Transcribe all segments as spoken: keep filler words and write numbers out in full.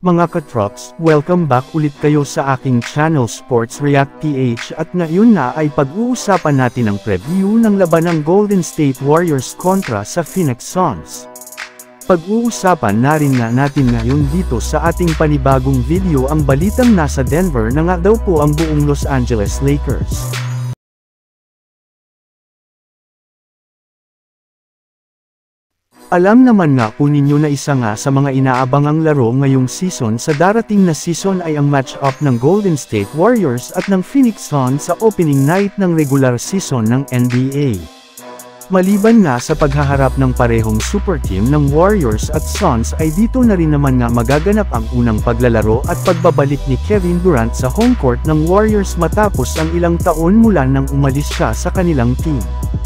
Mga katrops, welcome back ulit kayo sa aking channel Sports React P H at ngayon na ay pag-uusapan natin ang preview ng laban ng Golden State Warriors kontra sa Phoenix Suns. Pag-uusapan na rin nga natin ngayon dito sa ating panibagong video ang balitang nasa Denver na nga daw po ang buong Los Angeles Lakers. Alam naman nga po ninyo na isa nga sa mga inaabangang laro ngayong season sa darating na season ay ang match-up ng Golden State Warriors at ng Phoenix Suns sa opening night ng regular season ng N B A. Maliban nga sa paghaharap ng parehong super team ng Warriors at Suns ay dito na rin naman nga magaganap ang unang paglalaro at pagbabalik ni Kevin Durant sa home court ng Warriors matapos ang ilang taon mula nang umalis siya sa kanilang team.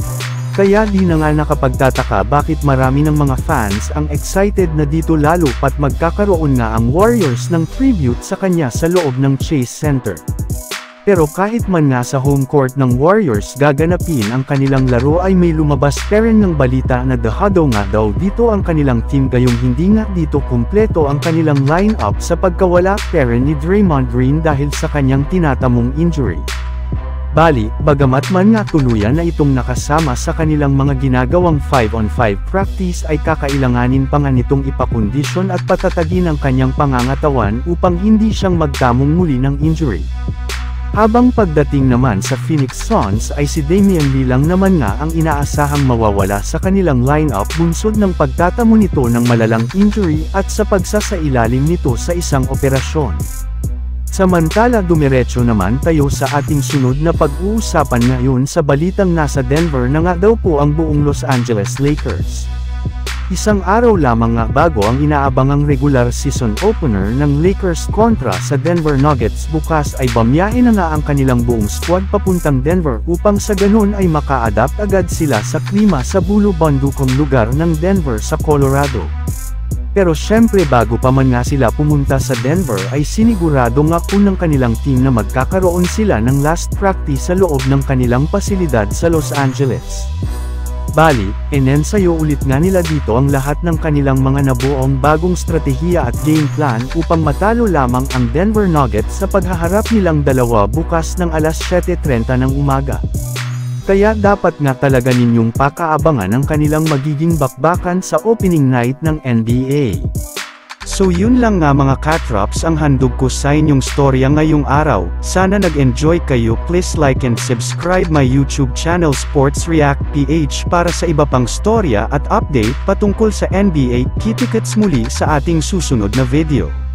Kaya di na nga nakapagtataka bakit marami ng mga fans ang excited na dito lalo pat magkakaroon nga ang Warriors ng tribute sa kanya sa loob ng Chase Center. Pero kahit man nga sa home court ng Warriors gaganapin ang kanilang laro ay may lumabas pa rin ng balita na dahado nga daw dito ang kanilang team gayong hindi nga dito kumpleto ang kanilang lineup sa pagkawala pa rin ni Draymond Green dahil sa kanyang tinatamong injury. Bali, bagamat man nga tuluyan na itong nakasama sa kanilang mga ginagawang five on five practice ay kakailanganin pa nga nitong ipakondisyon at patatagin ang kanyang pangangatawan upang hindi siyang magtamong muli ng injury. Habang pagdating naman sa Phoenix Suns ay si Damian Lillard naman nga ang inaasahang mawawala sa kanilang lineup bunsod ng pagtatamo nito ng malalang injury at sa pagsasailalim nito sa isang operasyon. Samantala dumiretso naman tayo sa ating sunod na pag-uusapan ngayon sa balitang nasa Denver na nga daw po ang buong Los Angeles Lakers. Isang araw lamang nga bago ang inaabangang regular season opener ng Lakers kontra sa Denver Nuggets bukas ay bamiyahe na nga ang kanilang buong squad papuntang Denver upang sa ganun ay maka-adapt agad sila sa klima sa bulo-bandukong lugar ng Denver sa Colorado. Pero syempre bago pa man nga sila pumunta sa Denver ay sinigurado nga po ng kanilang team na magkakaroon sila ng last practice sa loob ng kanilang pasilidad sa Los Angeles. Bali, inensayo ulit nga nila dito ang lahat ng kanilang mga nabuong bagong strategiya at game plan upang matalo lamang ang Denver Nuggets sa paghaharap nilang dalawa bukas ng alas siyete trenta ng umaga. Kaya dapat nga talaga ninyong pakaabangan ang kanilang magiging bakbakan sa opening night ng N B A. So yun lang nga mga katrops ang handog ko sa inyong storya ngayong araw. Sana nag-enjoy kayo. Please like and subscribe my YouTube channel Sports React P H para sa iba pang storya at update patungkol sa N B A. Kita-kits muli sa ating susunod na video.